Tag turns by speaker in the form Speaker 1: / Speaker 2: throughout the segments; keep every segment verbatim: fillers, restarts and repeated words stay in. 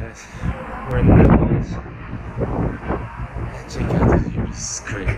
Speaker 1: guys, we're in the Netherlands. And check out this view, this is crazy.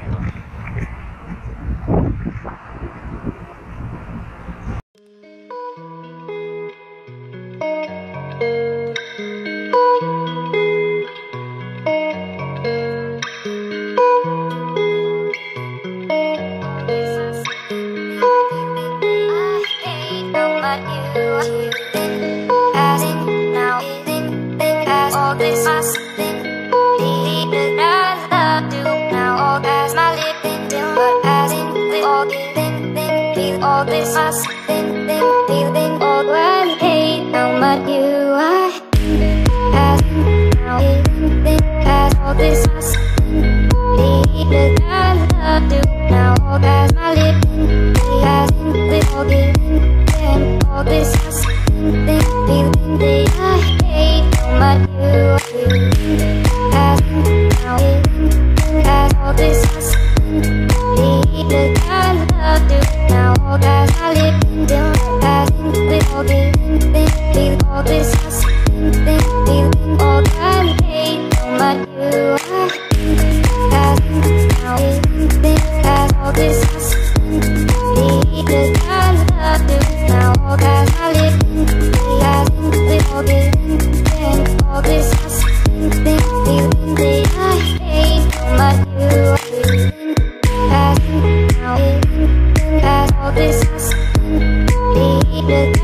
Speaker 2: All this us, then, then, feeling all when hate how much you are. As now, then, as all this us, then, the I love you now. All as my living, as in the all giving, then all this us, then, then, feeling the I hate how much you are. As now, then, as all this us, then, the I love you now. All that I live in, feel as in the all giving, then feel all this us, then feeling all that I hate how much you are. As in now, then as all this us, then the I love you now. All that I live in, feel as in the all giving, then all this us, then feeling the I hate how much you are. As in now, as all this us, the